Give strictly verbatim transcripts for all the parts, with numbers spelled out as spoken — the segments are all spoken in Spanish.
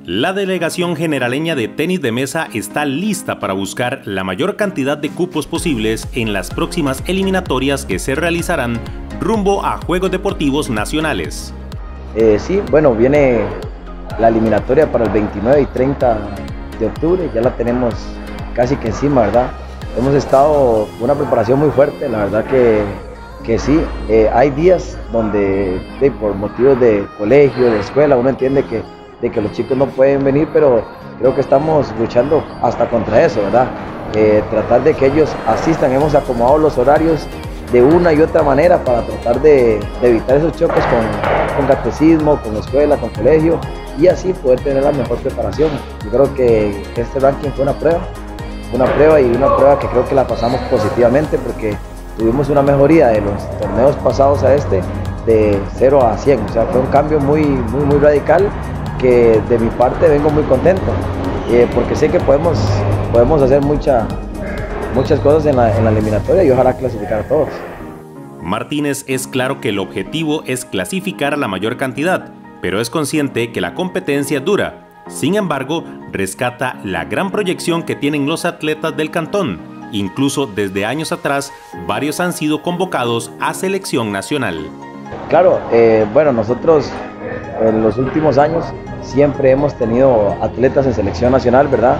La delegación generaleña de tenis de mesa está lista para buscar la mayor cantidad de cupos posibles en las próximas eliminatorias que se realizarán rumbo a Juegos Deportivos Nacionales. Eh, sí, bueno, viene la eliminatoria para el veintinueve y treinta de octubre, ya la tenemos casi que encima, ¿verdad? Hemos estado con una preparación muy fuerte, la verdad que, que sí. Eh, hay días donde de, por motivos de colegio, de escuela, uno entiende que, de que los chicos no pueden venir, pero creo que estamos luchando hasta contra eso, ¿verdad? Eh, tratar de que ellos asistan, hemos acomodado los horarios de una y otra manera para tratar de, de evitar esos choques con, con catecismo, con escuela, con colegio, y así poder tener la mejor preparación. Yo creo que este ranking fue una prueba, una prueba y una prueba que creo que la pasamos positivamente porque tuvimos una mejoría de los torneos pasados a este de cero a cien, o sea, fue un cambio muy, muy, muy radical que de mi parte vengo muy contento, eh, porque sé que podemos, podemos hacer mucha, muchas cosas en la, en la eliminatoria y ojalá clasificar a todos. Martínez es claro que el objetivo es clasificar a la mayor cantidad, pero es consciente que la competencia es dura. Sin embargo, rescata la gran proyección que tienen los atletas del cantón. Incluso desde años atrás, varios han sido convocados a selección nacional. Claro, eh, bueno, nosotros en los últimos años siempre hemos tenido atletas en selección nacional, ¿verdad?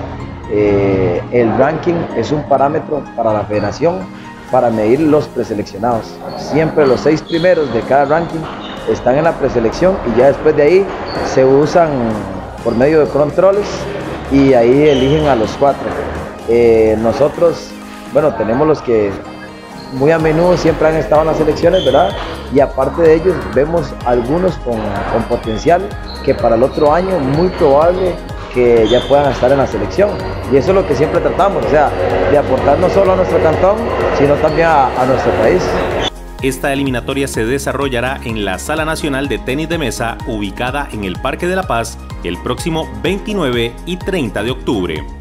Eh, el ranking es un parámetro para la federación para medir los preseleccionados. Siempre los seis primeros de cada ranking están en la preselección y ya después de ahí se usan por medio de controles y ahí eligen a los cuatro. Eh, nosotros, bueno, tenemos los que muy a menudo siempre han estado en las selecciones, ¿verdad? Y aparte de ellos vemos algunos con, con potencial que para el otro año muy probable que ya puedan estar en la selección. Y eso es lo que siempre tratamos, o sea, de aportar no solo a nuestro cantón, sino también a, a nuestro país. Esta eliminatoria se desarrollará en la Sala Nacional de Tenis de Mesa, ubicada en el Parque de la Paz, el próximo veintinueve y treinta de octubre.